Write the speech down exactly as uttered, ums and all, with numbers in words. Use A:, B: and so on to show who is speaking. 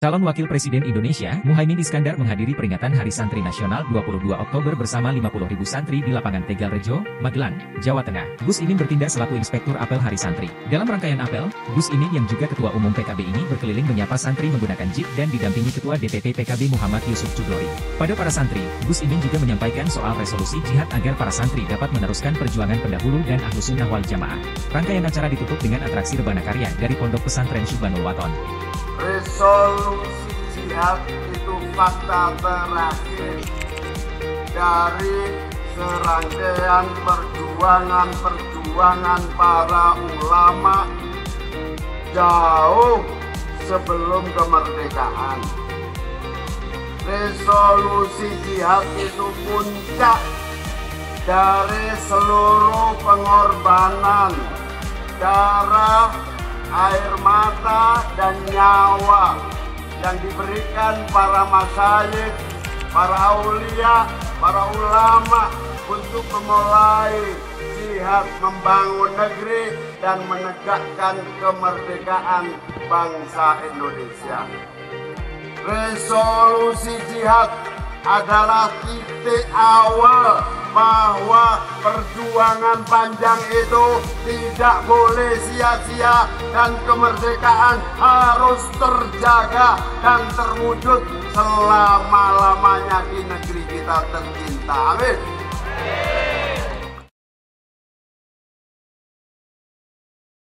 A: Calon Wakil Presiden Indonesia, Muhaimin Iskandar menghadiri peringatan Hari Santri Nasional dua puluh dua Oktober bersama lima puluh ribu santri di lapangan Tegalrejo, Magelang, Jawa Tengah. Gus Imin bertindak selaku Inspektur Apel Hari Santri. Dalam rangkaian apel, Gus Imin yang juga Ketua Umum P K B ini berkeliling menyapa santri menggunakan jeep dan didampingi Ketua D P P P K B Muhammad Yusuf Chudlori. Pada para santri, Gus Imin juga menyampaikan soal resolusi jihad agar para santri dapat meneruskan perjuangan pendahulu dan Ahlus Sunnah wal Jamaah. Rangkaian acara ditutup dengan atraksi rebana karya dari Pondok Pesantren Subhanul Waton.
B: Resolusi jihad itu fakta terakhir dari serangkaian perjuangan-perjuangan para ulama jauh sebelum kemerdekaan. Resolusi jihad itu puncak dari seluruh pengorbanan darah, air mata, dan nyawa yang diberikan para masyayikh, para aulia, para ulama untuk memulai jihad membangun negeri dan menegakkan kemerdekaan bangsa Indonesia. Resolusi jihad adalah titik awal bahwa perjuangan panjang itu tidak boleh sia-sia dan kemerdekaan harus terjaga dan terwujud selama-lamanya di negeri kita tercinta. Amin.